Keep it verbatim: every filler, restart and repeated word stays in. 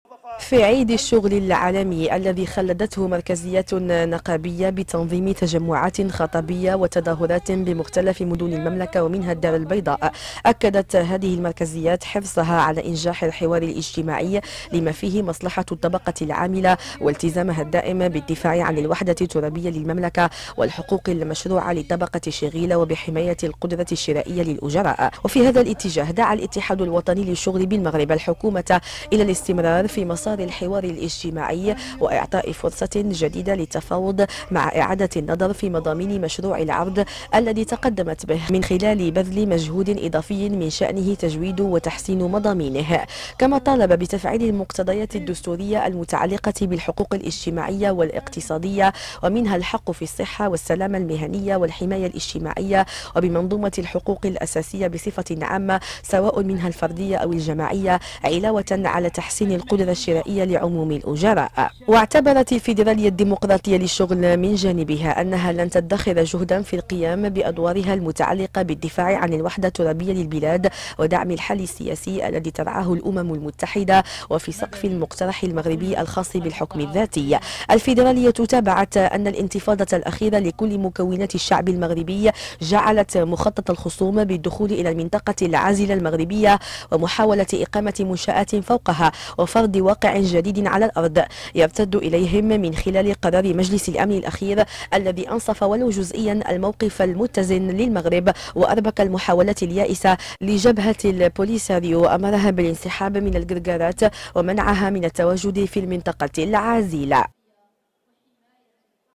في عيد الشغل العالمي الذي خلدته مركزيات نقابية بتنظيم تجمعات خطبية وتظاهرات بمختلف مدن المملكة ومنها الدار البيضاء، أكدت هذه المركزيات حرصها على إنجاح الحوار الاجتماعي لما فيه مصلحة الطبقة العاملة والتزامها الدائم بالدفاع عن الوحدة الترابية للمملكة والحقوق المشروعة للطبقة الشغيلة وبحماية القدرة الشرائية للأجراء. وفي هذا الاتجاه دعا الاتحاد الوطني للشغل بالمغرب الحكومة إلى الاستمرار في مسار الحوار الاجتماعي وإعطاء فرصة جديدة للتفاوض مع إعادة النظر في مضامين مشروع العرض الذي تقدمت به من خلال بذل مجهود إضافي من شأنه تجويد وتحسين مضامينه. كما طالب بتفعيل المقتضيات الدستورية المتعلقة بالحقوق الاجتماعية والاقتصادية ومنها الحق في الصحة والسلامة المهنية والحماية الاجتماعية وبمنظومة الحقوق الأساسية بصفة عامة سواء منها الفردية أو الجماعية، علاوة على تحسين القدرة الشرائية لعموم الأجراء. واعتبرت الفيدرالية الديمقراطية للشغل من جانبها أنها لن تدخر جهدا في القيام بأدوارها المتعلقة بالدفاع عن الوحدة الترابية للبلاد ودعم الحل السياسي الذي ترعاه الأمم المتحدة وفي سقف المقترح المغربي الخاص بالحكم الذاتي. الفيدرالية تابعت أن الانتفاضة الأخيرة لكل مكونات الشعب المغربي جعلت مخطط الخصوم بالدخول إلى المنطقة العازلة المغربية ومحاولة إقامة منشآت فوقها وفرض واقع جديد على الأرض يرتد إليهم من خلال قرار مجلس الأمن الأخير الذي أنصف ولو جزئيا الموقف المتزن للمغرب وأربك المحاولات اليائسة لجبهة البوليساريو أمرها بالانسحاب من القرقارات ومنعها من التواجد في المنطقة العازلة.